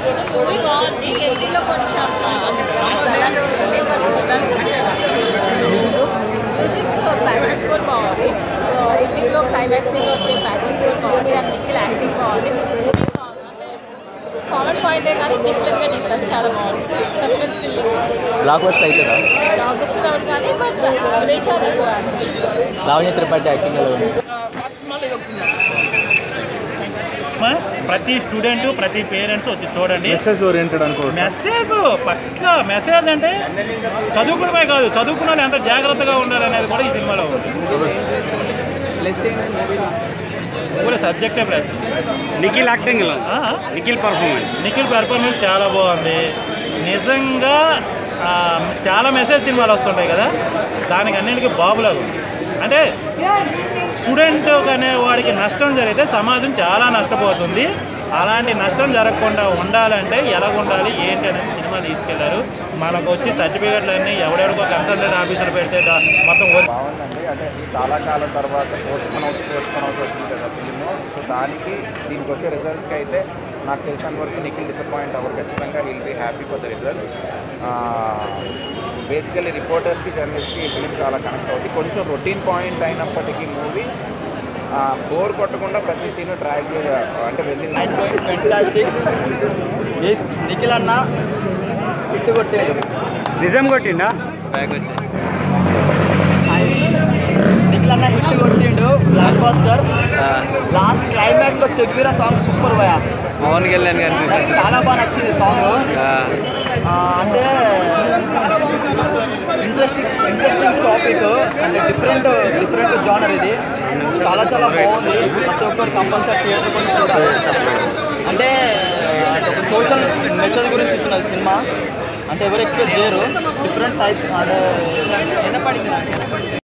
Movie బాగుంది. ఎండింగ్లో కొంచెం మ్యూజిక్ బ్యాక్గ్రౌండ్ స్కోర్ బాగుంది. ఎండింగ్లో క్లైమాక్స్ మీద వచ్చే బ్యాక్గ్రౌండ్ స్కోర్ బాగుంది. అండ్ నిఖిల్ యాక్టింగ్ బాగుంది. మూవీ అంటే కామన్ పాయింటే కానీ డిఫరెంట్గా తీస్తారు. చాలా బాగుంది. Suspense feeling. బ్లాక్ బస్టర్ అవుతుందా? బ్లాక్ బస్టర్ అవును కానీ but average Lavanya Tripathi acting ఎలా ఉంది? ప్రతి స్టూడెంట్ ప్రతి పేరెంట్స్ వచ్చి చూడండి. మెసేజ్ ఓరియంటెడ్ అనుకోవచ్చు. మెసేజ్ పక్కా మెసేజ్ అంటే చదువుకునే కాదు, చదువుకున్న వాళ్ళు ఎంత జాగ్రత్తగా ఉండాలనేది కూడా ఈ సినిమాలో సబ్జెక్టే plus. Nikhil acting, Nikhil performance చాలా బాగుంది నిజంగా. చాలా మెసేజ్ సినిమాలు వస్తుంటాయి కదా, దానికి అన్నింటికీ బాబులాగా ఉంది. అంటే స్టూడెంట్ అనే వాడికి నష్టం జరిగితే సమాజం చాలా నష్టపోతుంది. అలాంటి నష్టం జరగకుండా ఉండాలంటే ఎలా ఉండాలి ఏంటి అనేది సినిమా తీసుకెళ్లారు. మనకు వచ్చి సర్టిఫికెట్లు అన్నీ ఎవడెవరికో కన్సల్టెంట్ ఆఫీసర్ పెడితే మొత్తం బాగుందండి. అంటే చాలా కాలం తర్వాత పోస్ట్పోన్ అవుతూ వచ్చింది కదా ఫిలిము. సో దానికి దీనికి వచ్చే రిజల్ట్కి అయితే నాకు తెలిసినంత వరకు నిఖిల్ డిసప్పాయింట్ అవ్వరు. ఖచ్చితంగా will be happy for the result. Basically రిపోర్టర్స్కి జర్నలిస్ట్కి ఈ ఫిలిం చాలా కనెక్ట్ అవుతుంది. కొంచెం రొటీన్ పాయింట్ అయినప్పటికీ మూవీ బోర్ కొట్టకుండా ప్రతి సీను డ్రాగ్ అంటే వెళ్ళింది. ఫెంటాస్టిక్. నిఖిల్ అన్న హిట్ కొట్టిండు. నిజం కొట్టిండా? నిఖిల్ అన్న హిట్ కొట్టిండు. Block buster. లాస్ట్ క్లైమాక్స్ లో చెక్బీరా సాంగ్ సూపర్ భయ. పవన్ కళ్యాణ్ గారు చాలా బాగా నచ్చింది సాంగ్. అంటే ఇంట్రెస్టింగ్ టాపిక్. అంటే డిఫరెంట్ జానర్ ఇది. చాలా బాగుంది. ప్రతి ఒక్కరు కంపల్సరీ థియేటర్ గురించి చూడాలి. అంటే ఒక సోషల్ మెసేజ్ గురించి ఇచ్చినది సినిమా. అంటే ఎవరు ఎక్స్పెక్ట్ చేయరు. డిఫరెంట్ టైప్స్ అంటే